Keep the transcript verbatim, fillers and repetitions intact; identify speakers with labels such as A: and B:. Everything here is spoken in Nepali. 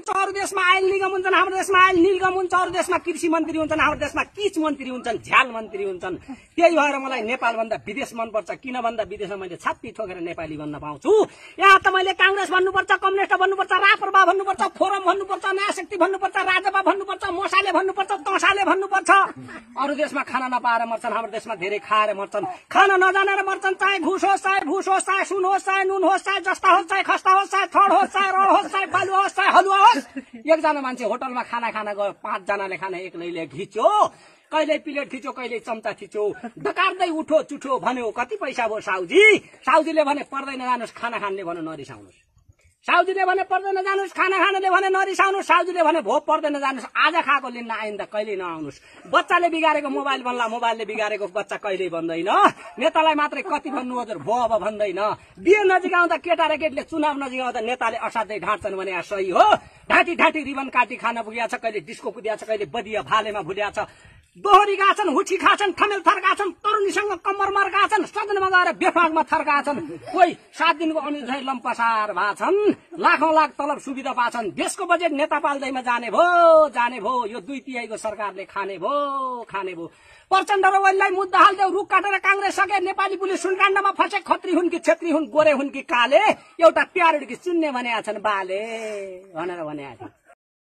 A: अरू देशमा आयल निगम हुन्छन्, हाम्रो देशमा आयल निगम हुन्छ, अरू देशमा कृषि मन्त्री हुन्छन्, हाम्रो देशमा किच मन्त्री हुन्छन्, झ्याल मन्त्री हुन्छन्। त्यही भएर मलाई नेपाल भन्दा विदेश मनपर्छ। किन भन्दा विदेशमा मैले छाती ठोकेर नेपाली भन्न पाउँछु। यहाँ त मैले कांग्रेस भन्नुपर्छ, कम्युनिस्ट भन्नुपर्छ, राप्रपा भन्नुपर्छ, फोरम भन्नुपर्छ, नयाँ शक्ति भन्नुपर्छ, राजपा भन्नुपर्छ, मोसाले भन्नुपर्छ, तोसाले भन्नुपर्छ। अरू देशमा खाना नपाएर मर्छन्, हाम्रो देशमा धेरै खाएर मर्छन्। खाना नजानेर मर्छन्, चाहे घुस होस्, चाहे भुस होस्, चाहे सुन होस्, चाहे नुन होस्, चाहे जस्ता होस्, चाहे खस्ता होस्, चाहे थड होस्, चाहे रड होस्, चाहे बालुवा होस्, चाहे हलुवा होस्। एकजना मान्छे होटलमा खाना खान गयो, पाँचजनाले खाना एक्लैले खिच्यो, कहिले प्लेट खिच्यो, कहिले चम्चा खिच्यो, डकार्दै उठो चुठो भन्यो। कति पैसा भयो साउजी? साउजीले भने पर्दैन जानुहोस्, खाना खानले भने नरिसाउनुहोस्। साउजीले भने पर्दैन जानुहोस्, खाना खानले भने नरिसाउनुहोस्। साउजीले भने भो पर्दैन जानुहोस्, आज खाएको लिन्न आइन्दा कहिले नआउनुहोस्। बच्चाले बिगारेको मोबाइल बन्ला, मोबाइलले बिगारेको बच्चा कहिले बन्दैन। नेतालाई मात्रै कति भन्नु हजुर, भो अब भन्दैन। बिहे नजिक आउँदा केटा र केटीले चुनाव नजिक आउँदा नेताले असाध्यै ढाँट्छन् भने सही हो। ढाँटी ढाँटी रिबन काटी खान पुगेको छ, कहिले डिस्को कुदिया छ, कहिले बदिया भालेमा भुलिया छ, दोहोरी गाछन्, हुठी खाछन्, थमेल थर्काछन्, तरुणीसँग कम्मर मर्काछन्, सदनमा गएर बेफागमा थर्काछन्। कोही सात दिनको अनुसार लम्पसार भाछन्, लाखौं लाख तलब सुविधा पाछन्। देशको बजेट नेता पाल्दैमा जाने भो जाने भो यो दुई तिहाईको सरकारले खाने भो खाने भो। प्रचण्ड र ओलीलाई मुद्दा हाल्दै रुख काटेर कांग्रेस सके। नेपाली पुलिस सुनकाण्डमा फसे। खत्री हुन् कि छेत्री हुन्, गोरे हुन् कि काले, एउटा प्यारोड कि चुन्ने भनेका छन् बाले भनेर भनेका छन्।